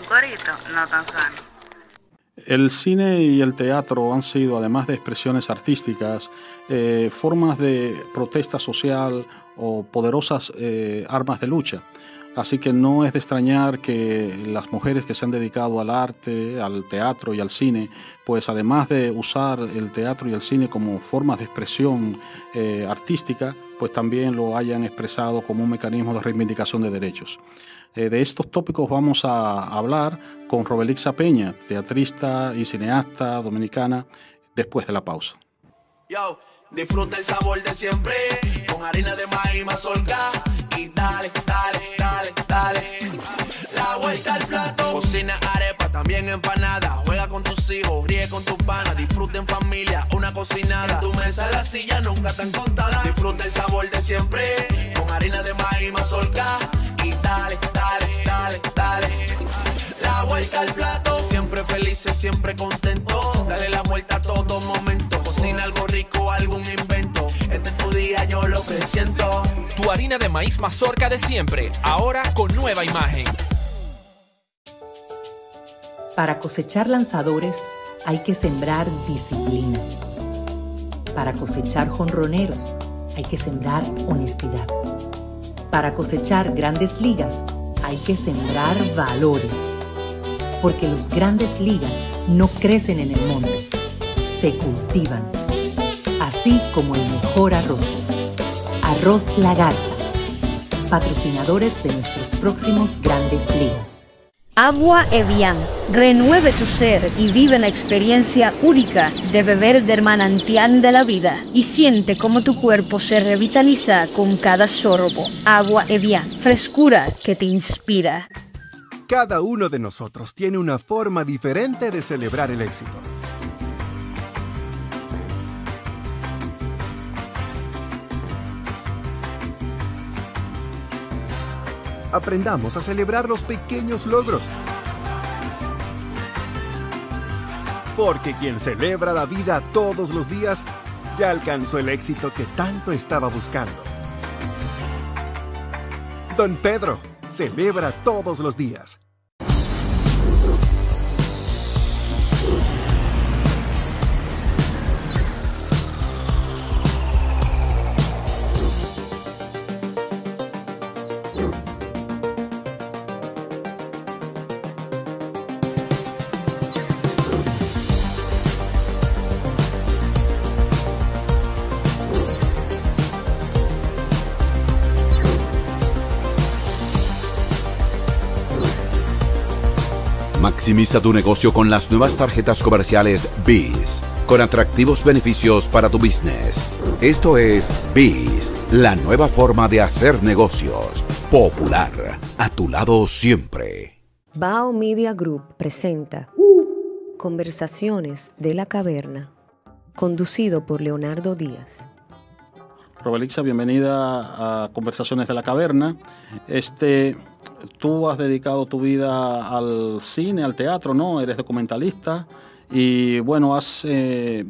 corito no tan sano. El cine y el teatro han sido, además de expresiones artísticas, formas de protesta social o poderosas armas de lucha. Así que no es de extrañar que las mujeres que se han dedicado al arte, al teatro y al cine, pues además de usar el teatro y el cine como formas de expresión artística, pues también lo hayan expresado como un mecanismo de reivindicación de derechos. De estos tópicos vamos a hablar con Robelixa Peña, teatrista y cineasta dominicana, después de la pausa. Yo, disfruta el sabor de siempre, con harina de maíz mazorca, y dale, dale, dale, dale, la vuelta al plato. Cocina arepa, también empanada, juega con tus hijos, ríe con tus panas, disfruta en familia, una cocinada. En tu mesa la silla nunca tan contada. Disfruta el sabor de siempre, con harina de maíz mazorca, y dale, dale, dale, dale, la vuelta al plato. Siempre felices, siempre contento, dale la vuelta a todo momento. Cocina algo rico, algún invento, este es tu día, yo lo que siento. Tu harina de maíz mazorca de siempre, ahora con nueva imagen. Para cosechar lanzadores hay que sembrar disciplina. Para cosechar jonroneros hay que sembrar honestidad. Para cosechar grandes ligas hay que sembrar valores. Porque los grandes ligas no crecen en el monte, se cultivan. Así como el mejor arroz. Arroz La Garza, patrocinadores de nuestros próximos grandes ligas. Agua Evian. Renueve tu ser y vive la experiencia única de beber del manantial de la vida y siente cómo tu cuerpo se revitaliza con cada sorbo. Agua Evian. Frescura que te inspira. Cada uno de nosotros tiene una forma diferente de celebrar el éxito. Aprendamos a celebrar los pequeños logros. Porque quien celebra la vida todos los días ya alcanzó el éxito que tanto estaba buscando. Don Pedro celebra todos los días. Maximiza tu negocio con las nuevas tarjetas comerciales BIS, con atractivos beneficios para tu business. Esto es BIS, la nueva forma de hacer negocios. Popular, a tu lado siempre. Bao Media Group presenta Conversaciones de la Caverna, conducido por Leonardo Díaz. Robelixa, bienvenida a Conversaciones de la Caverna. Tú has dedicado tu vida al cine, al teatro, ¿no? Eres documentalista y, bueno, te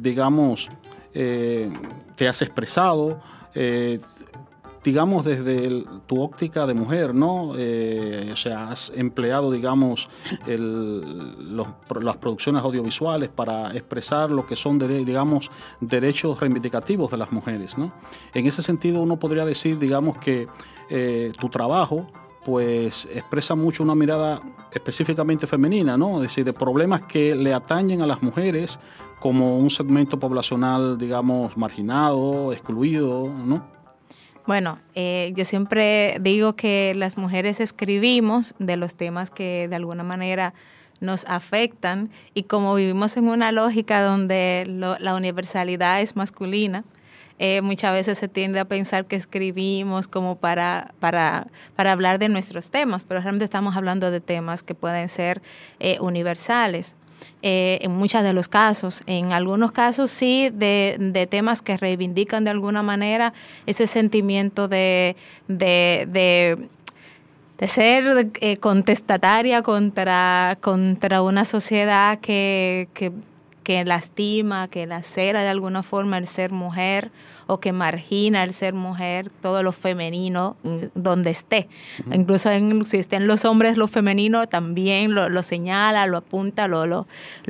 has expresado, digamos, desde tu óptica de mujer, ¿no? O sea, has empleado, digamos, las producciones audiovisuales para expresar lo que son, digamos, derechos reivindicativos de las mujeres, ¿no? En ese sentido, uno podría decir, digamos, que tu trabajo pues expresa mucho una mirada específicamente femenina, ¿no? Es decir, de problemas que le atañen a las mujeres como un segmento poblacional, digamos, marginado, excluido, ¿no? Bueno, yo siempre digo que las mujeres escribimos de los temas que de alguna manera nos afectan y como vivimos en una lógica donde la universalidad es masculina, muchas veces se tiende a pensar que escribimos como para hablar de nuestros temas, pero realmente estamos hablando de temas que pueden ser universales. En muchos de los casos, en algunos casos sí, de temas que reivindican de alguna manera ese sentimiento de ser contestataria contra una sociedad que que lastima, que lacera de alguna forma el ser mujer o que margina el ser mujer, todo lo femenino donde esté. Incluso si estén los hombres, lo femenino también lo señala, lo apunta, lo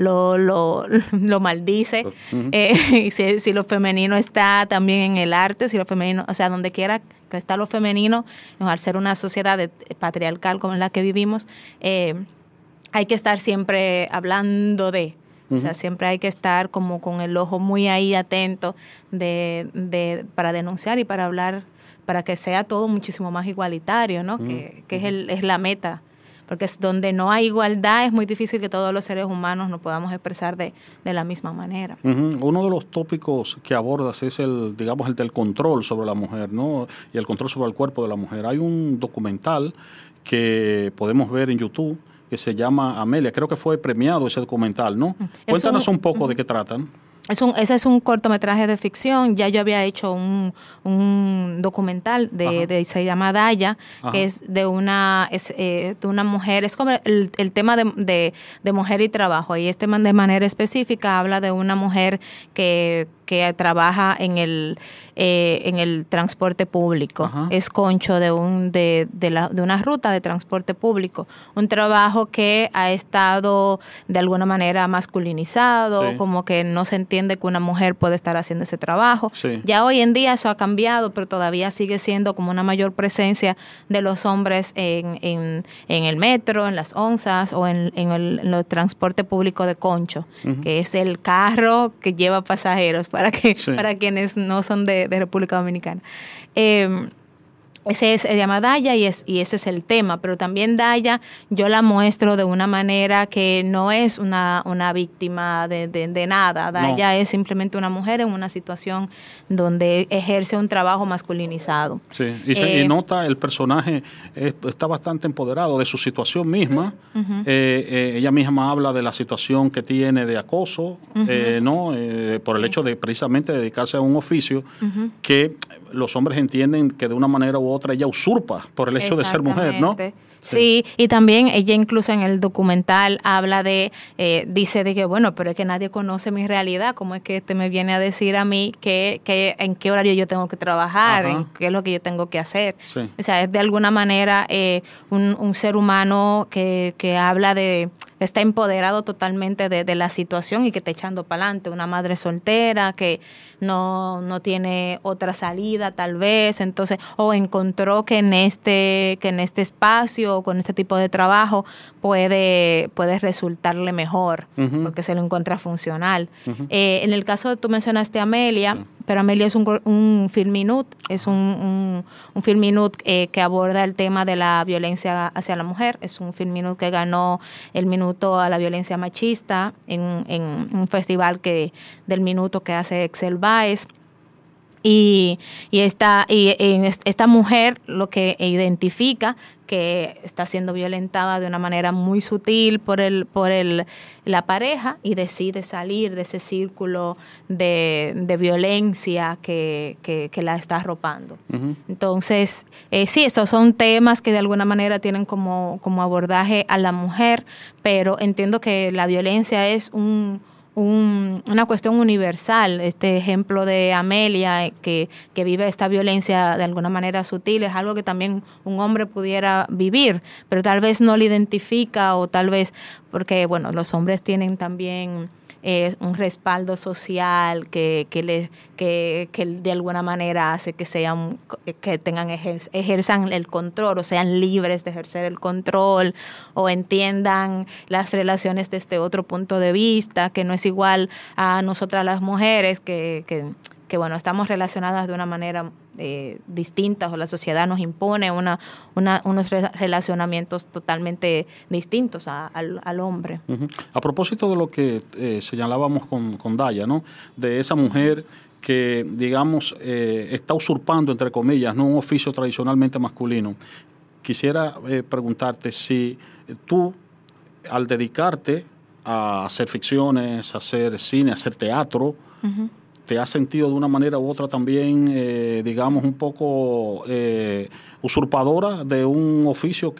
maldice. Y si lo femenino está también en el arte, si lo femenino, o sea, donde quiera que está lo femenino, al ser una sociedad patriarcal como en la que vivimos, hay que estar siempre hablando de, o sea, siempre hay que estar como con el ojo muy ahí atento para denunciar y para hablar, para que sea todo muchísimo más igualitario, ¿no? Que es la meta. Porque es donde no hay igualdad, es muy difícil que todos los seres humanos nos podamos expresar de la misma manera. Uno de los tópicos que abordas es el del control sobre la mujer, ¿no? Y el control sobre el cuerpo de la mujer. Hay un documental que podemos ver en YouTube que se llama Amelia. Creo que fue premiado ese documental, ¿no? Cuéntanos un poco de qué tratan. Ese es un cortometraje de ficción. Ya yo había hecho un documental se llama Daya, que es de una mujer, es como el tema de mujer y trabajo. Y de manera específica habla de una mujer que trabaja en el transporte público. Es concho de una ruta de transporte público. Un trabajo que ha estado de alguna manera masculinizado, como que no se entiende que una mujer puede estar haciendo ese trabajo. Ya hoy en día eso ha cambiado, pero todavía sigue siendo como una mayor presencia de los hombres en el metro, en las onzas o en el transporte público de concho, que es el carro que lleva pasajeros para quienes no son de República Dominicana. Se llama Daya y ese es el tema, pero también Daya yo la muestro de una manera que no es una víctima de nada. Daya es simplemente una mujer en una situación donde ejerce un trabajo masculinizado. Sí, y nota el personaje está bastante empoderado de su situación misma. Ella misma habla de la situación que tiene de acoso, ¿no? Por el hecho de precisamente dedicarse a un oficio que los hombres entienden que de una manera u otra ella usurpa por el hecho de ser mujer, ¿no? Sí, y también ella incluso en el documental habla dice de que, bueno, pero es que nadie conoce mi realidad, ¿cómo es que me viene a decir a mí que en qué horario yo tengo que trabajar, en qué es lo que yo tengo que hacer? O sea, es de alguna manera un ser humano que habla está empoderado totalmente de la situación y que está echando para adelante, una madre soltera que no tiene otra salida tal vez, entonces, o encontró que en este espacio o con este tipo de trabajo puede resultarle mejor, porque se lo encuentra funcional. En el caso, tú mencionaste a Amelia, pero Amelia es un film minute, es un film minute que aborda el tema de la violencia hacia la mujer. Es un film minute que ganó el minuto a la violencia machista en un festival del minuto que hace Excel Baez. Y esta mujer lo que identifica que está siendo violentada de una manera muy sutil por la pareja y decide salir de ese círculo de violencia que la está arropando. Entonces, sí, esos son temas que de alguna manera tienen como abordaje a la mujer, pero entiendo que la violencia es una cuestión universal. Este ejemplo de Amelia que vive esta violencia de alguna manera sutil es algo que también un hombre pudiera vivir, pero tal vez no lo identifica, o tal vez porque, bueno, los hombres tienen también un respaldo social que de alguna manera hace que ejerzan el control, o sean libres de ejercer el control, o entiendan las relaciones desde otro punto de vista, que no es igual a nosotras las mujeres, que bueno, estamos relacionadas de una manera distinta, o la sociedad nos impone unos relacionamientos totalmente distintos al hombre. A propósito de lo que señalábamos con Daya, ¿no? De esa mujer que, digamos, está usurpando, entre comillas, ¿no?, un oficio tradicionalmente masculino. Quisiera preguntarte si tú, al dedicarte a hacer ficciones, a hacer cine, a hacer teatro, ¿te has sentido de una manera u otra también, digamos, un poco usurpadora de un oficio que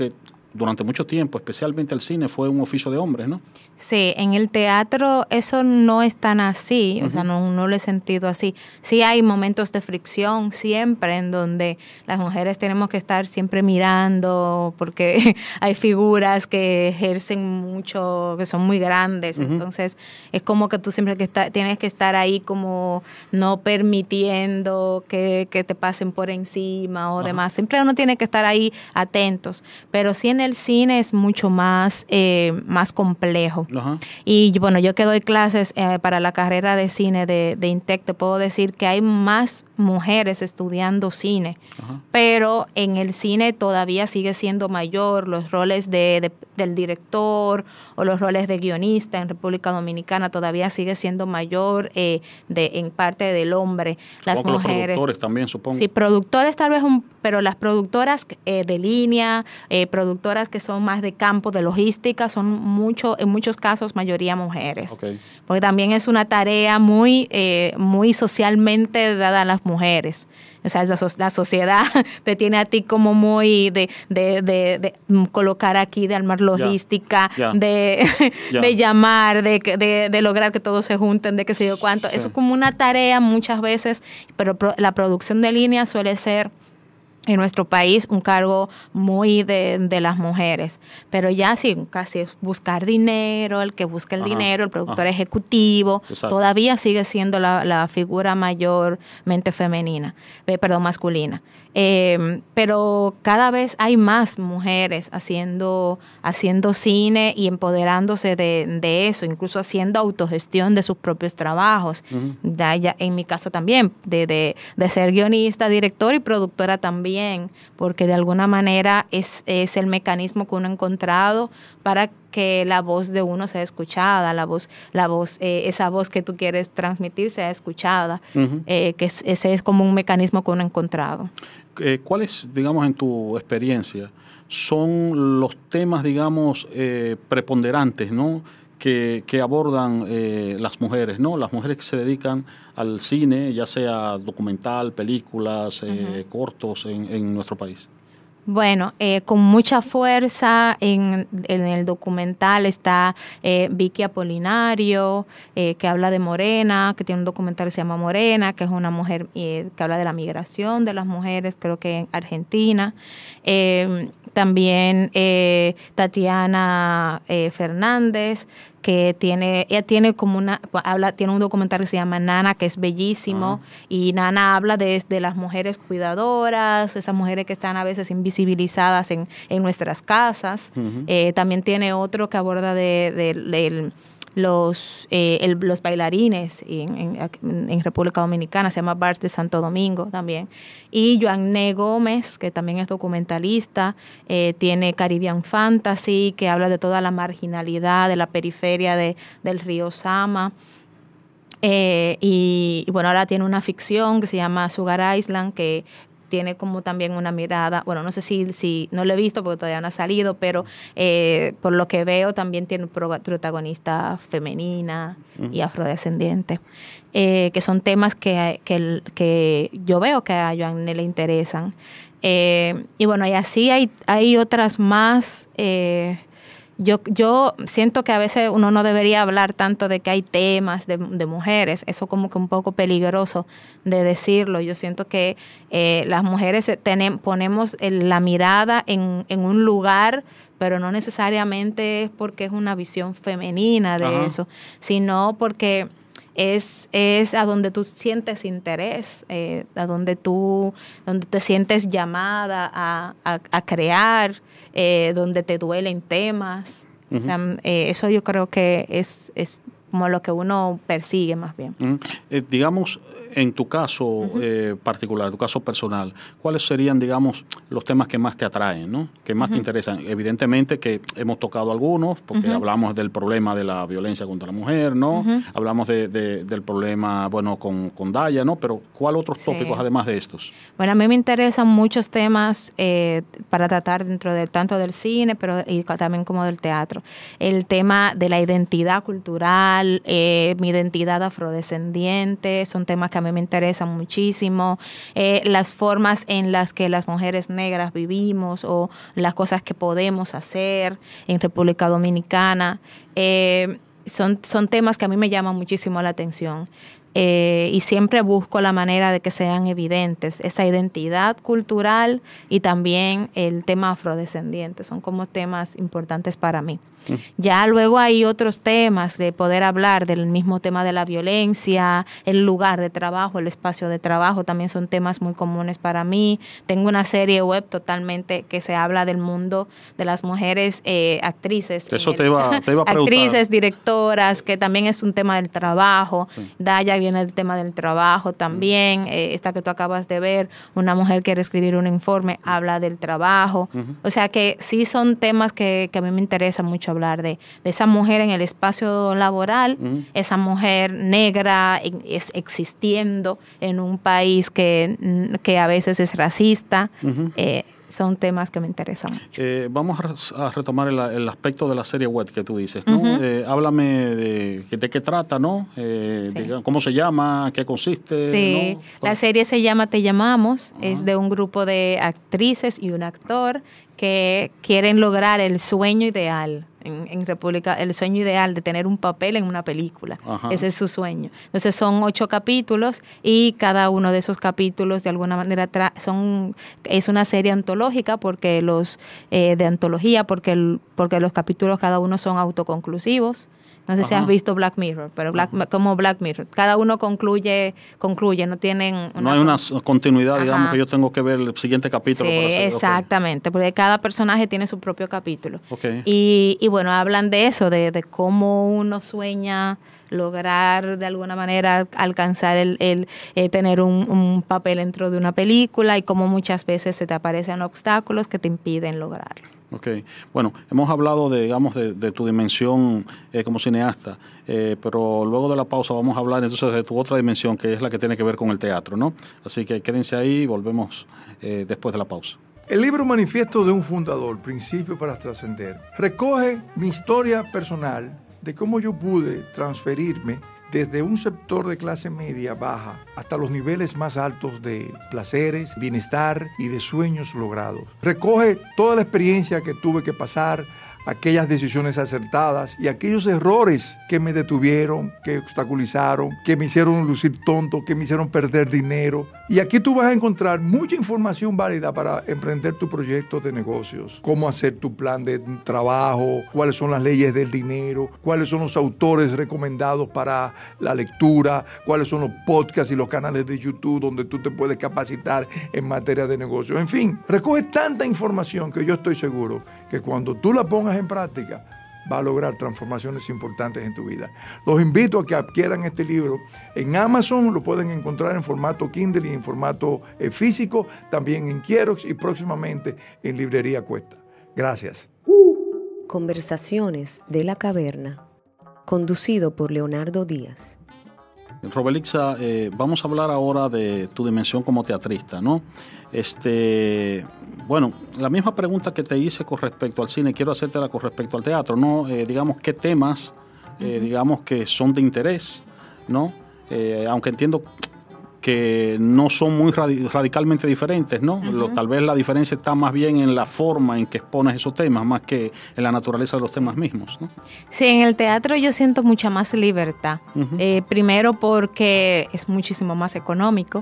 durante mucho tiempo, especialmente el cine, fue un oficio de hombres, ¿no? Sí, en el teatro eso no es tan así, o sea, no lo he sentido así. Sí hay momentos de fricción siempre en donde las mujeres tenemos que estar siempre mirando porque hay figuras que ejercen mucho, que son muy grandes, entonces es como que tú siempre tienes que estar ahí como no permitiendo que te pasen por encima o demás. Siempre uno tiene que estar ahí atentos, pero sí en el cine es mucho más complejo. Y bueno, yo que doy clases para la carrera de cine de INTEC, te puedo decir que hay más mujeres estudiando cine, pero en el cine todavía sigue siendo mayor los roles del director o los roles de guionista. En República Dominicana todavía sigue siendo mayor en parte del hombre. Las mujeres, los productores también, supongo. Sí, productores tal vez, pero las productoras de línea, productoras que son más de campo, de logística, son en muchos casos mayoría mujeres. Porque también es una tarea muy socialmente dada a las mujeres. O sea, la sociedad te tiene a ti como muy de colocar aquí, de armar logística, de llamar, de lograr que todos se junten, de qué sé yo cuánto. Eso es como una tarea muchas veces, pero la producción de línea suele ser en nuestro país un cargo muy de las mujeres, pero ya sí, casi es buscar dinero, el que busca el dinero, el productor ejecutivo. Exacto. Todavía sigue siendo la figura mayormente masculina. Pero cada vez hay más mujeres haciendo cine y empoderándose de eso, incluso haciendo autogestión de sus propios trabajos. Ya en mi caso también, de ser guionista, director y productora también, porque de alguna manera es el mecanismo que uno ha encontrado para que la voz de uno sea escuchada, esa voz que tú quieres transmitir sea escuchada, que ese es como un mecanismo que uno ha encontrado. ¿Cuáles, digamos, en tu experiencia, son los temas, digamos, preponderantes, ¿no?, que abordan las mujeres, ¿no? Las mujeres que se dedican al cine, ya sea documental, películas, cortos en nuestro país. Bueno, con mucha fuerza en el documental está Vicky Apolinario, que habla de Morena, que tiene un documental que se llama Morena, que es una mujer que habla de la migración de las mujeres, creo que en Argentina. También Tatiana Fernández, que tiene un documental que se llama Nana, que es bellísimo, y Nana habla de las mujeres cuidadoras, esas mujeres que están a veces invisibilizadas en nuestras casas. También tiene otro que aborda de los bailarines en República Dominicana, se llama Bars de Santo Domingo también. Y Joanne Gómez, que también es documentalista, tiene Caribbean Fantasy, que habla de toda la marginalidad de la periferia del río Sama. Y bueno, ahora tiene una ficción que se llama Sugar Island, que tiene como también una mirada, bueno, no sé si no lo he visto porque todavía no ha salido, pero por lo que veo también tiene protagonista femenina y afrodescendiente, que son temas que yo veo que a Joanne le interesan. Y bueno, y así hay otras más. Yo siento que a veces uno no debería hablar tanto de que hay temas de mujeres, eso como que un poco peligroso de decirlo. Yo siento que las mujeres ponemos la mirada en un lugar, pero no necesariamente es porque es una visión femenina de eso, sino porque es a donde tú sientes interés, a donde te sientes llamada a crear, donde te duelen temas. O sea, eso yo creo que es como lo que uno persigue más bien. Digamos, en tu caso particular, tu caso personal, ¿cuáles serían, digamos, los temas que más te atraen, ¿no?, que más te interesan? Evidentemente que hemos tocado algunos, porque hablamos del problema de la violencia contra la mujer, ¿no? Hablamos del problema, bueno, con Daya, ¿no? Pero ¿cuál otros tópicos además de estos? Bueno, a mí me interesan muchos temas para tratar tanto del cine, pero y también como del teatro. El tema de la identidad cultural, cultural, mi identidad afrodescendiente, son temas que a mí me interesan muchísimo, las formas en las que las mujeres negras vivimos o las cosas que podemos hacer en República Dominicana, son temas que a mí me llaman muchísimo la atención. Y siempre busco la manera de que sean evidentes esa identidad cultural y también el tema afrodescendiente. Son como temas importantes para mí. Ya luego hay otros temas de poder hablar del mismo tema de la violencia, el lugar de trabajo, el espacio de trabajo, también son temas muy comunes para mí. Tengo una serie web totalmente que se habla del mundo de las mujeres actrices. Eso te iba a preguntar. Actrices, directoras, que también es un tema del trabajo. Sí. Daya viene el tema del trabajo también. Esta que tú acabas de ver, una mujer quiere escribir un informe, habla del trabajo. O sea que sí son temas que a mí me interesa mucho hablar de esa mujer en el espacio laboral, esa mujer negra existiendo en un país que a veces es racista. Son temas que me interesan mucho. Vamos a retomar el aspecto de la serie web que tú dices, ¿no? Háblame de qué trata, ¿no? Sí. ¿Cómo se llama? ¿Qué consiste? Sí, ¿no? La serie se llama Te Llamamos, es de un grupo de actrices y un actor que quieren lograr el sueño ideal en República, el sueño ideal de tener un papel en una película. Ese es su sueño. Entonces son 8 capítulos y cada uno de esos capítulos de alguna manera es una serie antológica porque los capítulos cada uno son autoconclusivos. No sé si has visto Black Mirror, pero como Black Mirror. Cada uno concluye, no tienen... No hay una continuidad, digamos, que yo tengo que ver el siguiente capítulo. Sí, para hacer, exactamente, porque cada personaje tiene su propio capítulo. Y bueno, hablan de eso, de cómo uno sueña lograr de alguna manera alcanzar el tener un papel dentro de una película y cómo muchas veces se te aparecen obstáculos que te impiden lograrlo. Bueno, hemos hablado de tu dimensión como cineasta, pero luego de la pausa vamos a hablar entonces de tu otra dimensión, que es la que tiene que ver con el teatro, ¿no? Así que quédense ahí y volvemos después de la pausa. El libro Manifiesto de un Fundador, Principios para Trascender, recoge mi historia personal de cómo yo pude transferirme desde un sector de clase media baja hasta los niveles más altos de placeres, bienestar y de sueños logrados. Recoge toda la experiencia que tuve que pasar, aquellas decisiones acertadas y aquellos errores que me detuvieron, que obstaculizaron, que me hicieron lucir tonto, que me hicieron perder dinero. Y aquí tú vas a encontrar mucha información válida para emprender tu proyecto de negocios, cómo hacer tu plan de trabajo, cuáles son las leyes del dinero, cuáles son los autores recomendados para la lectura, cuáles son los podcasts y los canales de YouTube donde tú te puedes capacitar en materia de negocio. En fin, recoge tanta información que yo estoy seguro que cuando tú la pongas en práctica, va a lograr transformaciones importantes en tu vida. Los invito a que adquieran este libro. En Amazon lo pueden encontrar en formato Kindle y en formato físico, también en Xerox y próximamente en Librería Cuesta. Gracias. Conversaciones de la Caverna, conducido por Leonardo Díaz. Robelixa, vamos a hablar ahora de tu dimensión como teatrista, ¿no? Bueno, la misma pregunta que te hice con respecto al cine, quiero hacértela con respecto al teatro, ¿no? Digamos, ¿qué temas, digamos, que son de interés, ¿no? Aunque entiendo que no son muy radicalmente diferentes, ¿no? Tal vez la diferencia está más bien en la forma en que expones esos temas, más que en la naturaleza de los temas mismos, ¿no? Sí, en el teatro yo siento mucha más libertad. Primero porque es muchísimo más económico.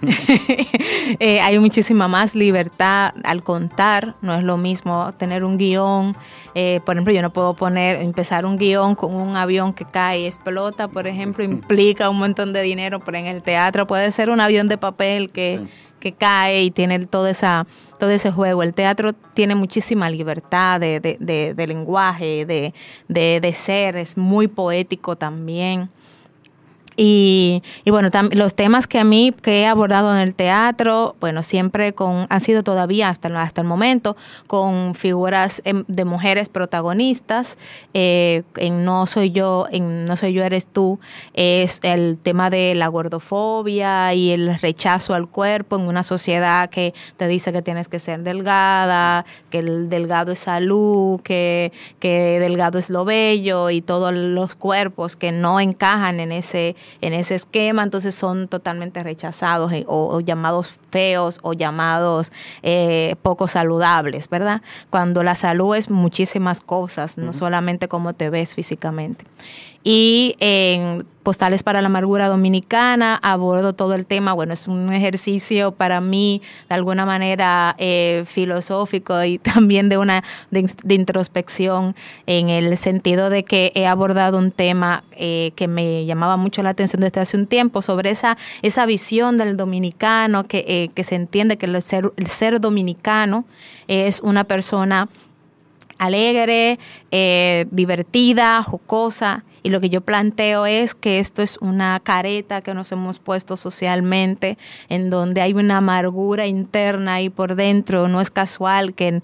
Hay muchísima más libertad al contar. No es lo mismo tener un guión. Por ejemplo, yo no puedo empezar un guión con un avión que cae y explota, por ejemplo, implica un montón de dinero, pero en el teatro puede ser un avión de papel que cae y tiene todo ese juego. El teatro tiene muchísima libertad de lenguaje, de ser, es muy poético también. Y bueno, los temas que he abordado en el teatro, bueno, siempre han sido todavía hasta el momento con figuras de mujeres protagonistas. En No soy yo, eres tú, es el tema de la gordofobia y el rechazo al cuerpo en una sociedad que te dice que tienes que ser delgada, que el delgado es salud, que delgado es lo bello, y todos los cuerpos que no encajan en ese esquema, entonces son totalmente rechazados o llamados feos o llamados poco saludables, ¿verdad? Cuando la salud es muchísimas cosas, no solamente cómo te ves físicamente. Y en Postales para la Amargura Dominicana abordo todo el tema. Bueno, es un ejercicio para mí de alguna manera filosófico y también de introspección, en el sentido de que he abordado un tema que me llamaba mucho la atención desde hace un tiempo, sobre esa visión del dominicano, que se entiende que el ser dominicano es una persona alegre, divertida, jocosa, y lo que yo planteo es que esto es una careta que nos hemos puesto socialmente, en donde hay una amargura interna ahí por dentro. No es casual que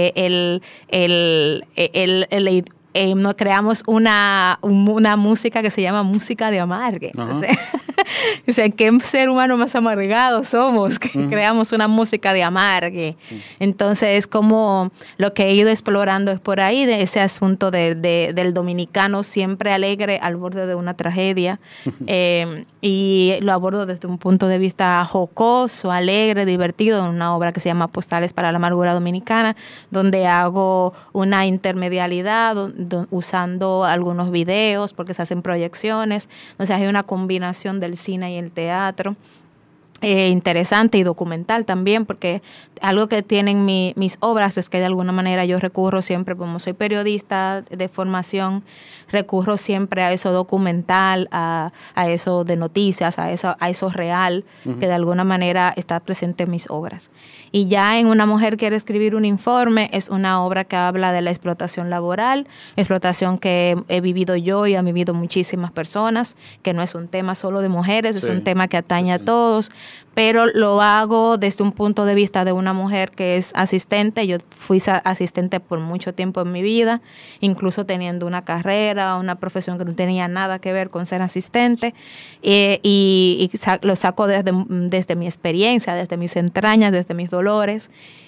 no creamos una música que se llama música de amargue. O sea, ¿qué ser humano más amargado somos? Que creamos una música de amargue. Entonces, como lo que he ido explorando es por ahí, de ese asunto del dominicano siempre alegre al borde de una tragedia. Y lo abordo desde un punto de vista jocoso, alegre, divertido, en una obra que se llama Postales para la Amargura Dominicana, donde hago una intermedialidad usando algunos videos, porque se hacen proyecciones. Entonces hay una combinación del cine y el teatro. Interesante y documental también, porque algo que tienen mis obras es que de alguna manera yo recurro siempre, como soy periodista de formación, recurro siempre a eso documental, a eso de noticias, a eso real, que de alguna manera está presente en mis obras. Y ya en Una mujer quiere escribir un informe, es una obra que habla de la explotación laboral, explotación que he vivido yo y han vivido muchísimas personas, que no es un tema solo de mujeres, es un tema que atañe a todos, pero lo hago desde un punto de vista de una mujer que es asistente. Yo fui asistente por mucho tiempo en mi vida, incluso teniendo una carrera, una profesión que no tenía nada que ver con ser asistente, y lo saco desde mi experiencia, desde mis entrañas, desde mis dolores.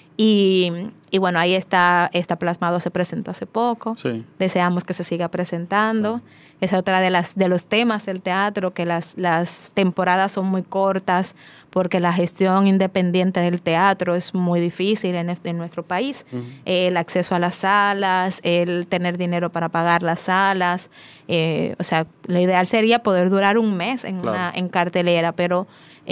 Y bueno, ahí está plasmado, se presentó hace poco. Sí. Deseamos que se siga presentando. Es otra de los temas del teatro, que las temporadas son muy cortas, porque la gestión independiente del teatro es muy difícil en nuestro país. El acceso a las salas, el tener dinero para pagar las salas. O sea, lo ideal sería poder durar un mes en cartelera, pero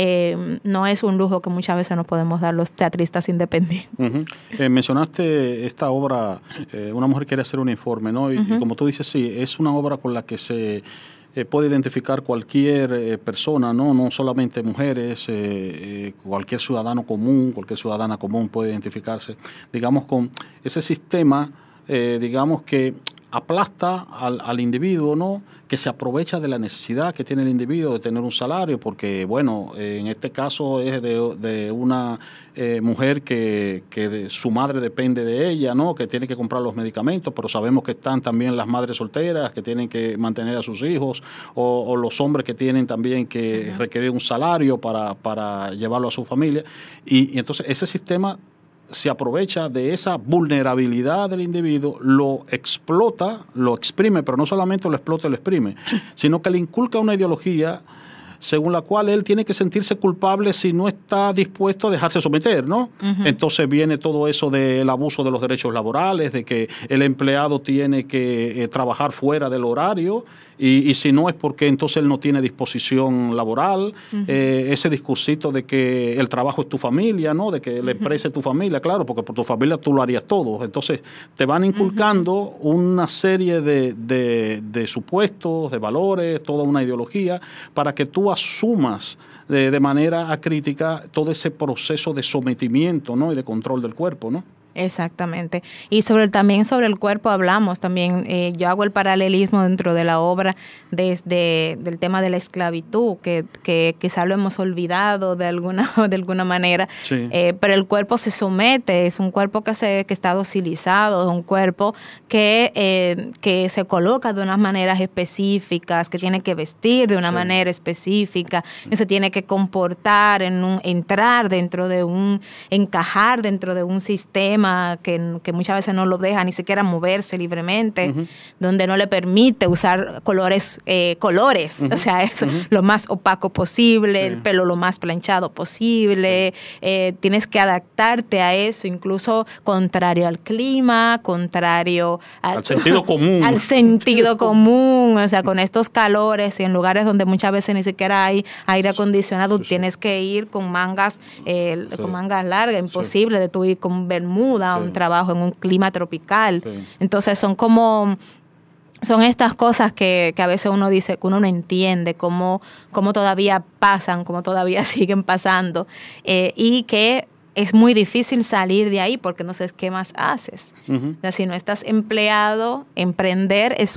no es un lujo que muchas veces nos podemos dar los teatristas independientes. Mencionaste esta obra, Una mujer quiere hacer un informe, ¿no? Y como tú dices, sí, es una obra con la que se puede identificar cualquier persona, no solamente mujeres, cualquier ciudadano común, cualquier ciudadana común puede identificarse, digamos, con ese sistema, digamos, que aplasta al individuo, ¿no? Que se aprovecha de la necesidad que tiene el individuo de tener un salario, porque, bueno, en este caso es de una mujer que su madre depende de ella, ¿no? Que tiene que comprar los medicamentos, pero sabemos que están también las madres solteras que tienen que mantener a sus hijos, o los hombres que tienen también que requerir un salario para llevarlo a su familia, y entonces ese sistema se aprovecha de esa vulnerabilidad del individuo, lo explota, lo exprime, pero no solamente lo explota y lo exprime, sino que le inculca una ideología según la cual él tiene que sentirse culpable si no está dispuesto a dejarse someter, ¿no? Entonces viene todo eso del abuso de los derechos laborales, de que el empleado tiene que trabajar fuera del horario, y si no es porque entonces él no tiene disposición laboral, ese discursito de que el trabajo es tu familia, ¿no? De que la empresa es tu familia, claro, porque por tu familia tú lo harías todo. Entonces te van inculcando una serie de supuestos, de valores, toda una ideología, para que tú asumas de manera acrítica todo ese proceso de sometimiento, ¿no? Y de control del cuerpo, ¿no? Exactamente. Y también sobre el cuerpo hablamos también. Yo hago el paralelismo dentro de la obra desde del tema de la esclavitud, que quizá lo hemos olvidado de alguna manera. Sí. Pero el cuerpo se somete, es un cuerpo que está docilizado, es un cuerpo que se coloca de unas maneras específicas, que tiene que vestir de una manera específica, que se tiene que comportar, encajar dentro de un sistema que muchas veces no lo deja ni siquiera moverse libremente, donde no le permite usar colores, o sea, es lo más opaco posible, el pelo lo más planchado posible, tienes que adaptarte a eso, incluso contrario al clima, contrario al sentido común. Al sentido común, o sea, con estos calores y en lugares donde muchas veces ni siquiera hay aire acondicionado, tienes que ir con mangas largas, imposible de tú ir con bermuda, un trabajo en un clima tropical. Entonces son estas cosas que a veces uno dice, que uno no entiende cómo todavía pasan, cómo todavía siguen pasando, y que es muy difícil salir de ahí porque no sé qué más haces. O sea, si no estás empleado, emprender es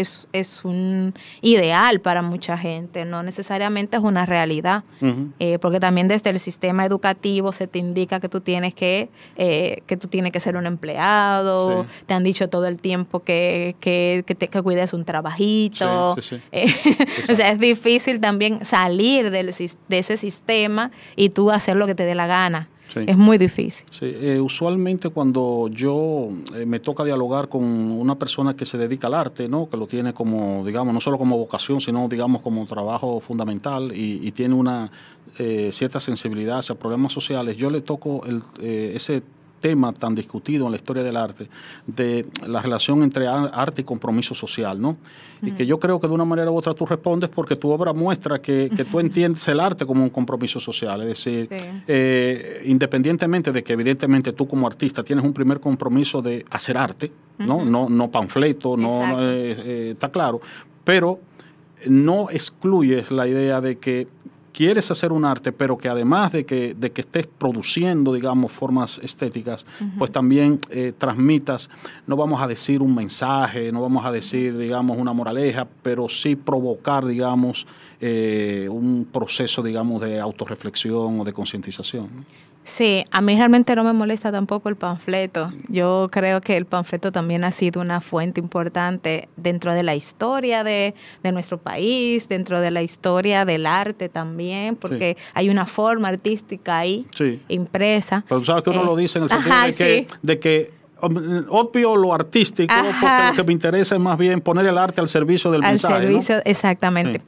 un ideal para mucha gente, no necesariamente es una realidad, porque también desde el sistema educativo se te indica que tú tienes que ser un empleado, te han dicho todo el tiempo que cuides un trabajito. O sea, es difícil también salir de ese sistema y tú hacer lo que te dé la gana. Sí. Es muy difícil. Sí. Usualmente cuando yo me toca dialogar con una persona que se dedica al arte, ¿no? Que lo tiene como, digamos, no solo como vocación, sino, digamos, como trabajo fundamental y tiene una cierta sensibilidad hacia problemas sociales, yo le toco ese tema tan discutido en la historia del arte, de la relación entre arte y compromiso social, ¿no? Y que yo creo que de una manera u otra tú respondes porque tu obra muestra que tú entiendes el arte como un compromiso social, es decir, independientemente de que evidentemente tú como artista tienes un primer compromiso de hacer arte, ¿no? No panfleto, está claro, pero no excluyes la idea de que quieres hacer un arte, pero que además de que estés produciendo, digamos, formas estéticas, pues también transmitas, no vamos a decir un mensaje, no vamos a decir, digamos, una moraleja, pero sí provocar, digamos, un proceso, digamos, de autorreflexión o de concientización, ¿no? Sí, a mí realmente no me molesta tampoco el panfleto. Yo creo que el panfleto también ha sido una fuente importante dentro de la historia de nuestro país, dentro de la historia del arte también, porque hay una forma artística ahí impresa. Pero tú sabes que uno lo dice en el sentido de que obvio lo artístico, porque lo que me interesa es más bien poner el arte al servicio del mensaje, ¿no? Exactamente.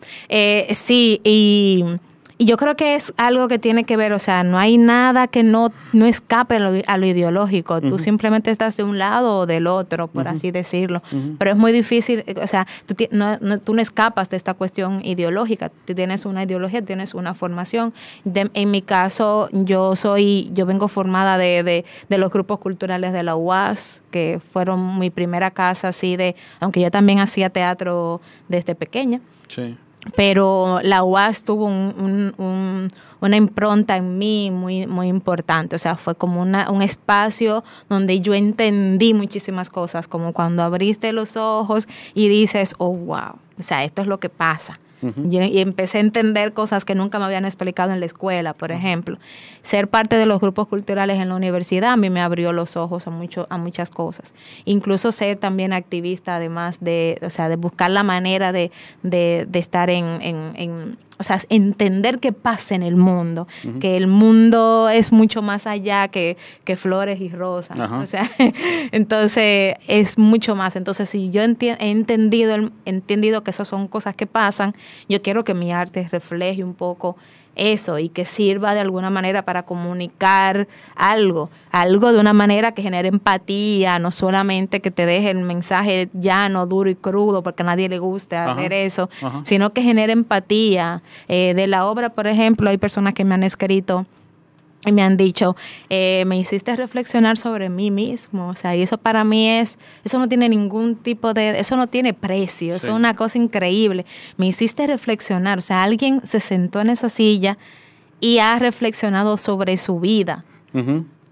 Y yo creo que es algo que tiene que ver, o sea, no hay nada que no escape a lo ideológico. Tú simplemente estás de un lado o del otro, por así decirlo. Pero es muy difícil, o sea, tú no escapas de esta cuestión ideológica. Tú tienes una ideología, tienes una formación. En mi caso, yo vengo formada de los grupos culturales de la UAS, que fueron mi primera casa, aunque yo también hacía teatro desde pequeña. Sí. Pero la UAS tuvo una impronta en mí muy, muy importante. O sea, fue como un espacio donde yo entendí muchísimas cosas, como cuando abriste los ojos y dices, oh, wow, o sea, esto es lo que pasa. Y empecé a entender cosas que nunca me habían explicado en la escuela, por ejemplo. Ser parte de los grupos culturales en la universidad a mí me abrió los ojos a muchas cosas. Incluso ser también activista, además de buscar la manera de estar o sea, entender qué pasa en el mundo, que el mundo es mucho más allá que flores y rosas. O sea, entonces es mucho más. Entonces, si yo he entendido que esas son cosas que pasan, yo quiero que mi arte refleje un poco eso y que sirva de alguna manera para comunicar algo de una manera que genere empatía, no solamente que te deje el mensaje llano, duro y crudo, porque a nadie le gusta ver eso, sino que genere empatía. De la obra, por ejemplo, hay personas que me han escrito y me han dicho, me hiciste reflexionar sobre mí mismo, o sea, y eso para mí eso no tiene ningún tipo eso no tiene precio, eso es una cosa increíble. Me hiciste reflexionar, o sea, alguien se sentó en esa silla y ha reflexionado sobre su vida.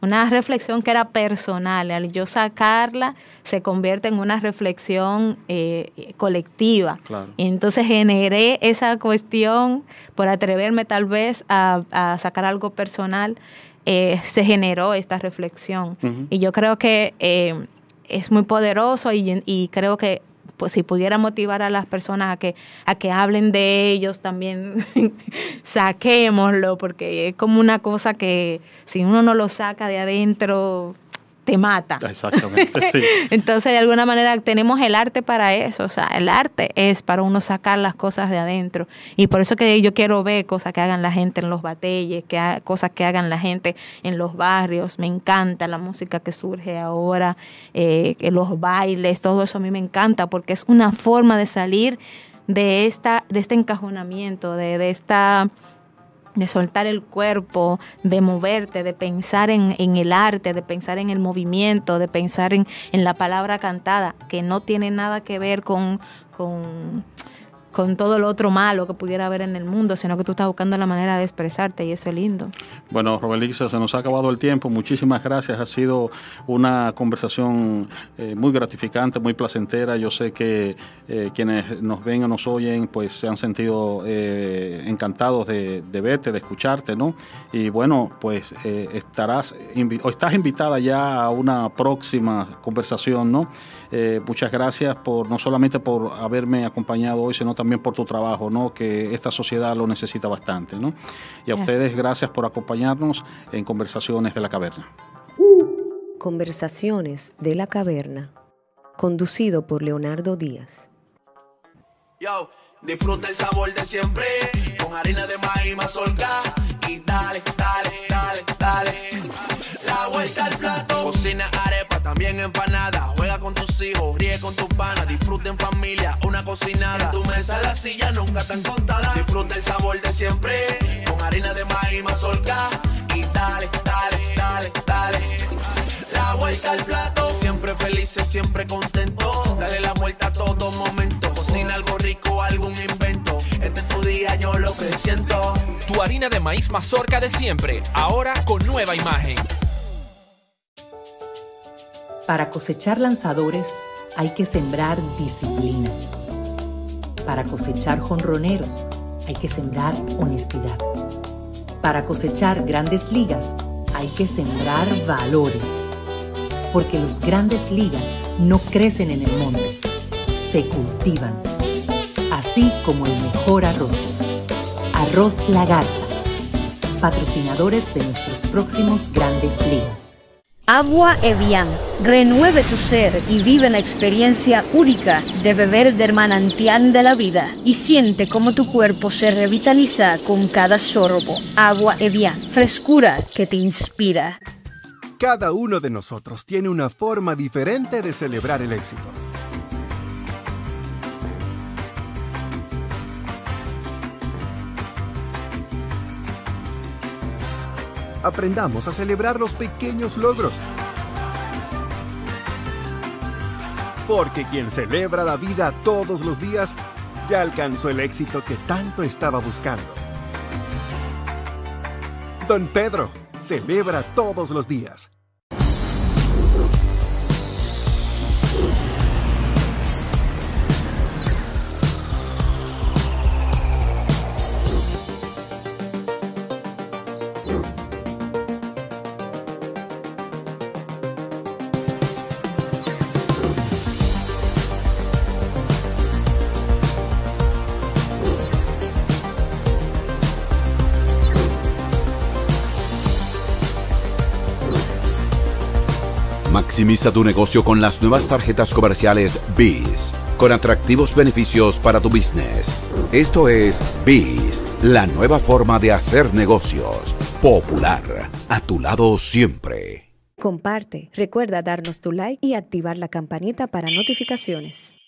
una reflexión que era personal. Al yo sacarla, se convierte en una reflexión colectiva. Claro. Y entonces generé esa cuestión por atreverme tal vez a sacar algo personal. Se generó esta reflexión. Uh-huh. Y yo creo que es muy poderoso y creo que pues si pudiera motivar a las personas a que hablen de ellos, también saquémoslo, porque es como una cosa que si uno no lo saca de adentro, te mata. Exactamente, sí. Entonces, de alguna manera, tenemos el arte para eso. O sea, el arte es para uno sacar las cosas de adentro. Y por eso que yo quiero ver cosas que hagan la gente en los batalles, cosas que hagan la gente en los barrios. Me encanta la música que surge ahora, los bailes, todo eso a mí me encanta, porque es una forma de salir de este encajonamiento, de soltar el cuerpo, de moverte, de pensar en el arte, de pensar en el movimiento, de pensar en la palabra cantada, que no tiene nada que ver con todo lo otro malo que pudiera haber en el mundo, sino que tú estás buscando la manera de expresarte y eso es lindo. Bueno, Robelixa, se nos ha acabado el tiempo. Muchísimas gracias. Ha sido una conversación muy gratificante, muy placentera. Yo sé que quienes nos ven o nos oyen pues se han sentido encantados de verte, de escucharte, ¿no? Y bueno, pues estás invitada ya a una próxima conversación, ¿no? Muchas gracias no solamente por haberme acompañado hoy, sino también por tu trabajo, ¿no? Que esta sociedad lo necesita bastante, ¿no? Y a ustedes, gracias por acompañarnos en Conversaciones de la Caverna. Conversaciones de la Caverna, conducido por Leonardo Díaz. Yo, disfruta el sabor de siempre, con harina de maíz mazorca, y dale, dale, dale, dale, la vuelta al plato. Cocina arepa, también empanada, juega con tus hijos, ríe con tus panas, disfruta en familia, una cocinada. En tu mesa la silla nunca tan contada. Disfruta el sabor de siempre, con harina de maíz mazorca, y dale, dale, dale, dale, la vuelta al plato. Siempre felices, siempre contento, dale la vuelta a todo momento. Cocina algo rico, algún invento, este es tu día, yo lo que siento. Tu harina de maíz mazorca de siempre, ahora con nueva imagen. Para cosechar lanzadores hay que sembrar disciplina. Para cosechar jonroneros hay que sembrar honestidad. Para cosechar grandes ligas hay que sembrar valores. Porque los grandes ligas no crecen en el monte, se cultivan. Así como el mejor arroz. Arroz La Garza, patrocinadores de nuestros próximos grandes ligas. Agua Evian. Renueve tu ser y vive la experiencia única de beber del manantial de la vida y siente cómo tu cuerpo se revitaliza con cada sorbo. Agua Evian. Frescura que te inspira. Cada uno de nosotros tiene una forma diferente de celebrar el éxito. Aprendamos a celebrar los pequeños logros. Porque quien celebra la vida todos los días ya alcanzó el éxito que tanto estaba buscando. Don Pedro celebra todos los días. Maximiza tu negocio con las nuevas tarjetas comerciales BIS, con atractivos beneficios para tu business. Esto es BIS, la nueva forma de hacer negocios. Popular, a tu lado siempre. Comparte, recuerda darnos tu like y activar la campanita para notificaciones.